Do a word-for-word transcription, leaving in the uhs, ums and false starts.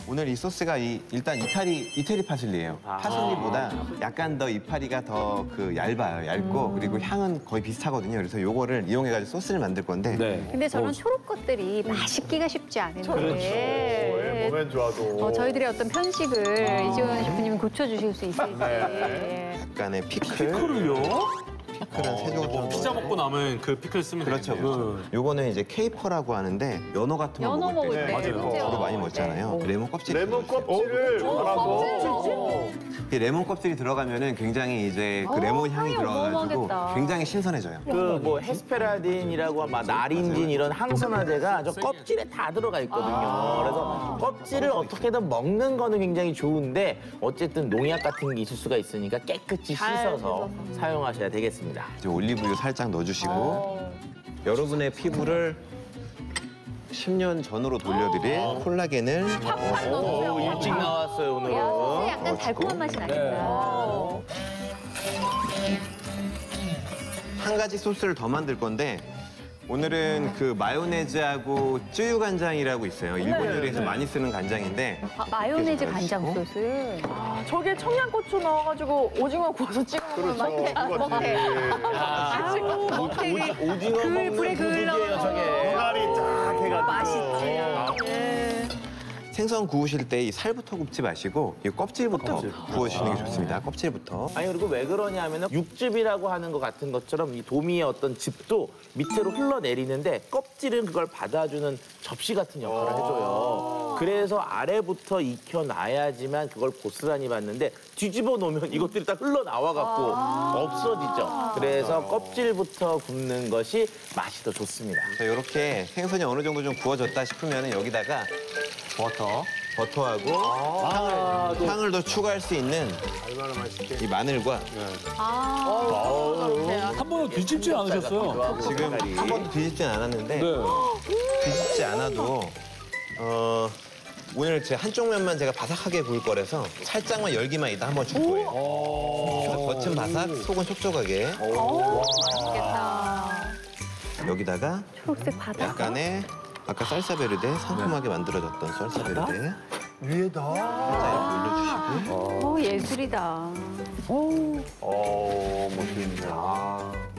오늘 이 소스가 이, 일단 이태리 이태리 파슬리예요. 파슬리보다 약간 더 이파리가 더 그 얇아요. 얇고 음. 그리고 향은 거의 비슷하거든요. 그래서 요거를 이용해가지고 소스를 만들 건데 네. 근데 저런 초록 것들이 맛있기가 쉽지 않은데. 그렇죠. 예, 몸엔 좋아도. 어, 저희들의 어떤 편식을 이지원 셰프님이 고쳐주실 수 있을지. 예. 약간의 피클. 피클을요? 피클은 세 조각 정도. 피자 먹고 남은 그 피클 쓰면 그렇죠. 되겠네요. 그렇죠. 요거는 이제 케이퍼라고 하는데 연어 같은 거 연어 먹을 먹을 때 때. 맞아요. 훈제 주로 연어 많이 먹을 때. 먹잖아요. 레몬 껍질. 레몬 껍질을 갈아서. 이 레몬 껍질이 들어가면은 굉장히 이제 그 어, 레몬 향이 향이 들어가가지고 어마어마하겠다. 굉장히 신선해져요. 그 뭐 헤스페라딘이라고 막 나린딘 이런 항산화제가 저 껍질에 다 들어가 있거든요. 그래서 껍질을 어떻게든 먹는 거는 굉장히 좋은데 어쨌든 농약 같은 게 있을 수가 있으니까 깨끗이 씻어서 사용하셔야 되겠습니다. 이제 올리브유 살짝 넣어주시고 여러분의 피부를 십 년 전으로 돌려드릴 콜라겐을 넣어서 오, 일찍 나왔어요, 오늘은. 야, 소스 약간 달콤한 맛이 나겠다. 한 가지 소스를 더 만들 건데 오늘은 그 마요네즈하고 쯔유 간장이라고 있어요. 일본 요리에서 많이 쓰는 간장인데 아, 마요네즈 이렇게 간장 해서 소스. 아, 저게 청양고추 넣어가지고 오징어 구워서 찍어 먹으면 그렇죠. 맛있게. 그거지. 먹태. 오징어 글, 먹는 불에 글 부분이에요, 넣어서. 저게. 가리 쫙 해가지고. 맛있지. 예. 생선 구우실 때 이 살부터 굽지 마시고 이 껍질부터 구워주시는 게 좋습니다. 껍질부터. 아니 그리고 왜 그러냐면은 육즙이라고 하는 것 같은 것처럼 이 도미의 어떤 즙도 밑으로 흘러내리는데 껍질은 그걸 받아주는 접시 같은 역할을 해줘요. 그래서 아래부터 익혀놔야지만 그걸 고스란히 받는데 뒤집어 놓으면 이것들이 다 흘러나와갖고 없어지죠. 그래서 껍질부터 굽는 것이 맛이 더 좋습니다. 자, 이렇게 생선이 어느 정도 좀 구워졌다 싶으면 여기다가 버터, 버터하고 향을, 향을 더 추가할 수 있는 이 마늘과 한 번은 뒤집지 않으셨어요? 지금 한 번도 뒤집진 않았는데 네. 뒤집지 않아도 어, 오늘 제 한쪽 면만 제가 바삭하게 구울 거라서 살짝만 열기만 이따 한번 줄 거예요. 그래서 겉은 바삭, 속은 촉촉하게 맛있겠다. 여기다가 초록색 바다. 약간의 아까 살사베르데 상큼하게 만들어졌던 살사베르데 위에다. 살짝 올려주시고 오, 예술이다. 어, 멋있네. 아.